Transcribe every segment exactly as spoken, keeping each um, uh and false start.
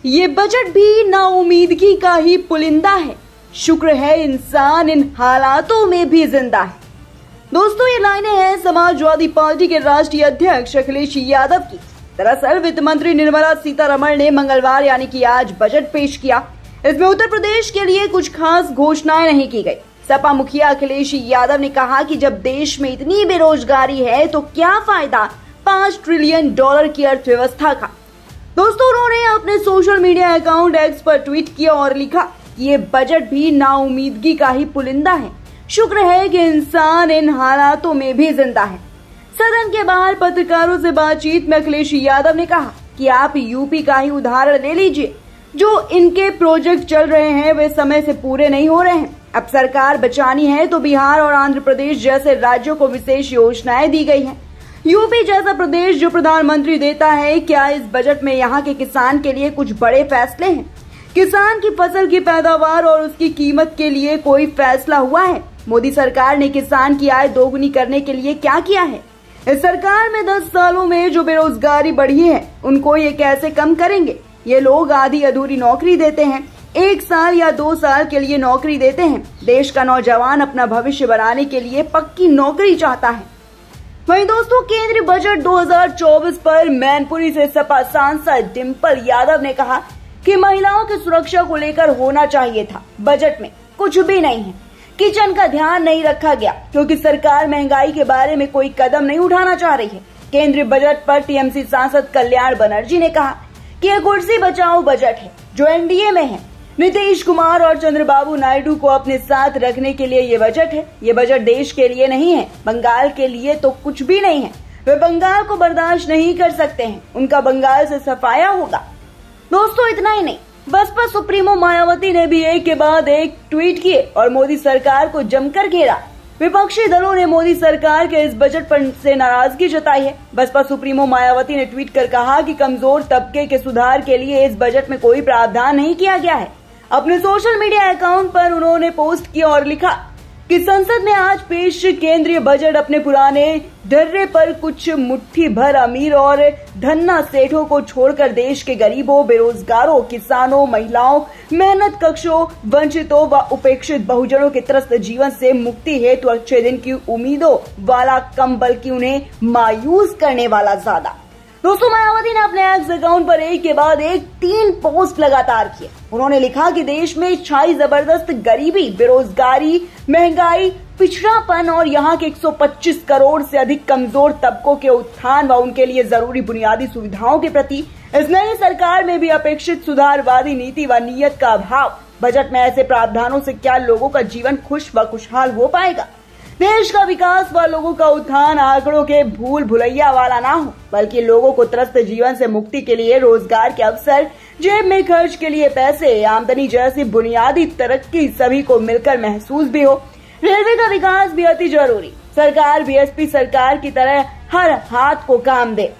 ये बजट भी नाउमीदगी का ही पुलिंदा है। शुक्र है इंसान इन हालातों में भी जिंदा है। दोस्तों, ये लाइनें हैं समाजवादी पार्टी के राष्ट्रीय अध्यक्ष अखिलेश यादव की। दरअसल वित्त मंत्री निर्मला सीतारमण ने मंगलवार यानी कि आज बजट पेश किया। इसमें उत्तर प्रदेश के लिए कुछ खास घोषणाएं नहीं की गई। सपा मुखिया अखिलेश यादव ने कहा कि जब देश में इतनी बेरोजगारी है तो क्या फायदा पांच ट्रिलियन डॉलर की अर्थव्यवस्था का। दोस्तों, उन्होंने अपने सोशल मीडिया अकाउंट एक्स पर ट्वीट किया और लिखा कि ये बजट भी नाउमीदगी का ही पुलिंदा है। शुक्र है कि इंसान इन हालातों में भी जिंदा है। सदन के बाहर पत्रकारों से बातचीत में अखिलेश यादव ने कहा कि आप यूपी का ही उदाहरण ले लीजिए। जो इनके प्रोजेक्ट चल रहे हैं वे समय से पूरे नहीं हो रहे हैं। अब सरकार बचानी है तो बिहार और आंध्र प्रदेश जैसे राज्यों को विशेष योजनाएं दी गई हैं। यूपी जैसा प्रदेश जो प्रधानमंत्री देता है, क्या इस बजट में यहाँ के किसान के लिए कुछ बड़े फैसले हैं? किसान की फसल की पैदावार और उसकी कीमत के लिए कोई फैसला हुआ है? मोदी सरकार ने किसान की आय दोगुनी करने के लिए क्या किया है? इस सरकार में दस सालों में जो बेरोजगारी बढ़ी है उनको ये कैसे कम करेंगे? ये लोग आधी अधूरी नौकरी देते हैं, एक साल या दो साल के लिए नौकरी देते हैं। देश का नौजवान अपना भविष्य बनाने के लिए पक्की नौकरी चाहता है। वहीं दोस्तों, केंद्रीय बजट दो हज़ार चौबीस पर मैनपुरी से सपा सांसद डिंपल यादव ने कहा कि महिलाओं की सुरक्षा को लेकर होना चाहिए था। बजट में कुछ भी नहीं है। किचन का ध्यान नहीं रखा गया क्योंकि सरकार महंगाई के बारे में कोई कदम नहीं उठाना चाह रही है। केंद्रीय बजट पर टीएमसी सांसद कल्याण बनर्जी ने कहा कि यह कुर्सी बचाओ बजट है जो एनडीए में है। नीतीश कुमार और चंद्रबाबू नायडू को अपने साथ रखने के लिए ये बजट है। ये बजट देश के लिए नहीं है, बंगाल के लिए तो कुछ भी नहीं है। वे बंगाल को बर्दाश्त नहीं कर सकते हैं, उनका बंगाल से सफाया होगा। दोस्तों, इतना ही नहीं, बसपा सुप्रीमो मायावती ने भी एक के बाद एक ट्वीट किए और मोदी सरकार को जमकर घेरा। विपक्षी दलों ने मोदी सरकार के इस बजट पर से नाराजगी जताई है। बसपा सुप्रीमो मायावती ने ट्वीट कर कहा कि कमजोर तबके के सुधार के लिए इस बजट में कोई प्रावधान नहीं किया गया है। अपने सोशल मीडिया अकाउंट पर उन्होंने पोस्ट किया और लिखा कि संसद में आज पेश केंद्रीय बजट अपने पुराने ढर्रे पर कुछ मुट्ठी भर अमीर और धन्ना सेठों को छोड़कर देश के गरीबों, बेरोजगारों, किसानों, महिलाओं, मेहनत कक्षों, वंचितों व उपेक्षित बहुजनों के त्रस्त जीवन से मुक्ति हेतु अच्छे दिन की उम्मीदों वाला कम बल्कि उन्हें मायूस करने वाला ज्यादा। दोस्तों, मायावती ने अपने एक्स अकाउंट पर एक के बाद एक तीन पोस्ट लगातार किए। उन्होंने लिखा कि देश में छाई जबरदस्त गरीबी, बेरोजगारी, महंगाई, पिछड़ापन और यहाँ के एक सौ पच्चीस करोड़ से अधिक कमजोर तबकों के उत्थान व उनके लिए जरूरी बुनियादी सुविधाओं के प्रति इस नई सरकार में भी अपेक्षित सुधारवादी नीति व नीयत का अभाव। बजट में ऐसे प्रावधानों से क्या लोगों का जीवन खुश व खुशहाल हो पाएगा? देश का विकास व लोगों का उत्थान आंकड़ों के भूल भुलैया वाला ना हो, बल्कि लोगों को त्रस्त जीवन से मुक्ति के लिए रोजगार के अवसर, जेब में खर्च के लिए पैसे, आमदनी जैसी बुनियादी तरक्की सभी को मिलकर महसूस भी हो। रेलवे का विकास भी अति जरूरी। सरकार बीएसपी सरकार की तरह हर हाथ को काम दे।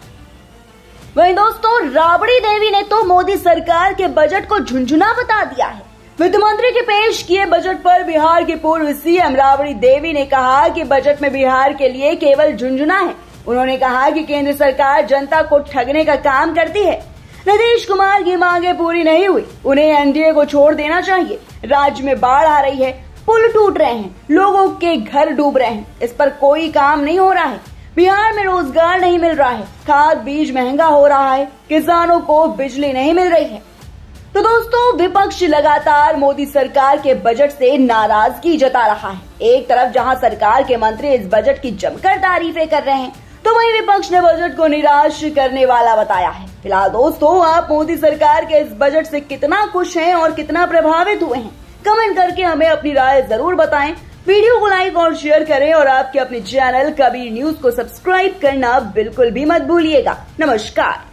वहीं दोस्तों, राबड़ी देवी ने तो मोदी सरकार के बजट को झुंझुना बता दिया है। वित्त मंत्री के पेश किए बजट पर बिहार की पूर्व सीएम राबड़ी देवी ने कहा कि बजट में बिहार के लिए केवल झुंझुना है। उन्होंने कहा कि केंद्र सरकार जनता को ठगने का काम करती है। नीतीश कुमार की मांगे पूरी नहीं हुई, उन्हें एनडीए को छोड़ देना चाहिए। राज्य में बाढ़ आ रही है, पुल टूट रहे हैं, लोगों के घर डूब रहे हैं, इस पर कोई काम नहीं हो रहा है। बिहार में रोजगार नहीं मिल रहा है, खाद बीज महंगा हो रहा है, किसानों को बिजली नहीं मिल रही है। तो दोस्तों, विपक्ष लगातार मोदी सरकार के बजट से नाराजगी जता रहा है। एक तरफ जहां सरकार के मंत्री इस बजट की जमकर तारीफें कर रहे हैं, तो वहीं विपक्ष ने बजट को निराश करने वाला बताया है। फिलहाल दोस्तों, आप मोदी सरकार के इस बजट से कितना खुश हैं और कितना प्रभावित हुए हैं, कमेंट करके हमें अपनी राय जरूर बताएं। वीडियो को लाइक और शेयर करें और आपके अपने चैनल कबीर न्यूज को सब्सक्राइब करना बिल्कुल भी मत भूलिएगा। नमस्कार।